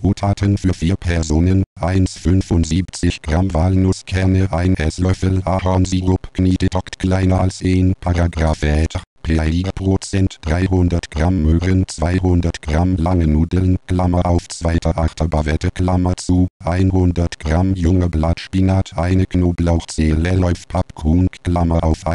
Zutaten für 4 Personen: 1,75 Gramm Walnusskerne, 1 Esslöffel Ahornsirup, gedockt kleiner als 1 Paragraph Äther. PI% 300 Gramm Möhren, 200 Gramm lange Nudeln, Klammer auf 2/8 Bavette, Klammer zu, 100 Gramm junge Blattspinat, eine Knoblauchzehe, Lauf Paprika, Klammer auf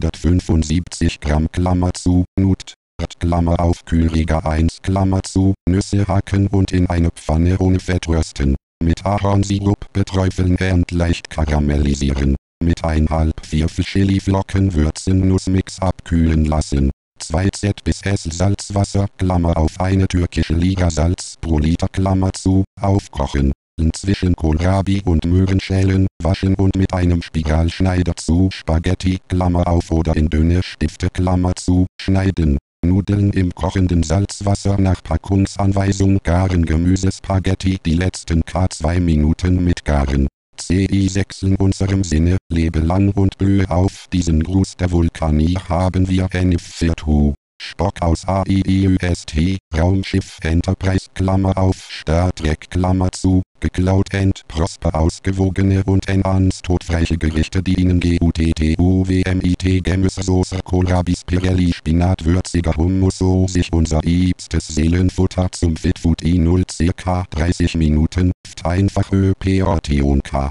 175 Gramm, Klammer zu, Nut, Klammer auf Kühlreger 1, Klammer zu, Nüsse hacken und in eine Pfanne ohne Fett rösten. Mit Ahornsirup beträufeln und leicht karamellisieren. Mit 1/2 Chiliflocken würzen, Nussmix abkühlen lassen. 2 Z bis S Salzwasser, Klammer auf eine türkische Liga Salz pro Liter, Klammer zu, aufkochen. Zwischen Kohlrabi und Möhren schälen, waschen und mit einem Spiralschneider zu Spaghetti, Klammer auf oder in dünne Stifte, Klammer zu, schneiden. Nudeln im kochenden Salzwasser nach Packungsanweisung garen. Gemüsespaghetti die letzten 2 Minuten mit garen. CI6 in unserem Sinne, lebe lang und blühe auf. Diesen Gruß der Vulkanier haben wir NF42. Spock aus AIIUST, Raumschiff Enterprise, Klammer auf, Star Trek, Klammer zu, geklaut and prosper, ausgewogene und todfreie Gerichte dienen. GUTTUWMIT Gemüsesoße, Kohlrabi, Spirelli, Spinat, würziger Hummus, so sich unser liebstes Seelenfutter zum Fitfood I0 ca. 30 Minuten, einfach ÖPOTONK.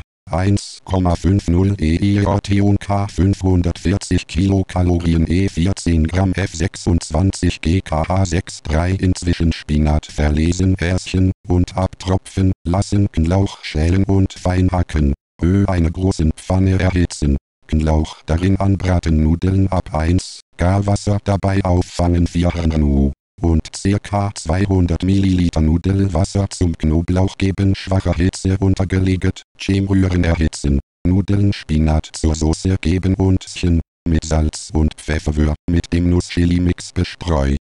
1,50 EIOTONK 540 Kilokalorien E14 Gramm F26 GKH 6,3 inzwischen Spinat verlesen, Härchen und abtropfen lassen, Knoblauch schälen und fein hacken. Eine großen Pfanne erhitzen. Knoblauch darin anbraten, Nudeln ab 1, Garwasser dabei auffangen 4 Nu. Und ca. 200 ml Nudelwasser zum Knoblauch geben, schwacher Hitze untergelegt, rühren erhitzen. Nudeln Spinat zur Soße geben und mit Salz und Pfeffer mit dem Nuss-Chili-Mix bestreuen.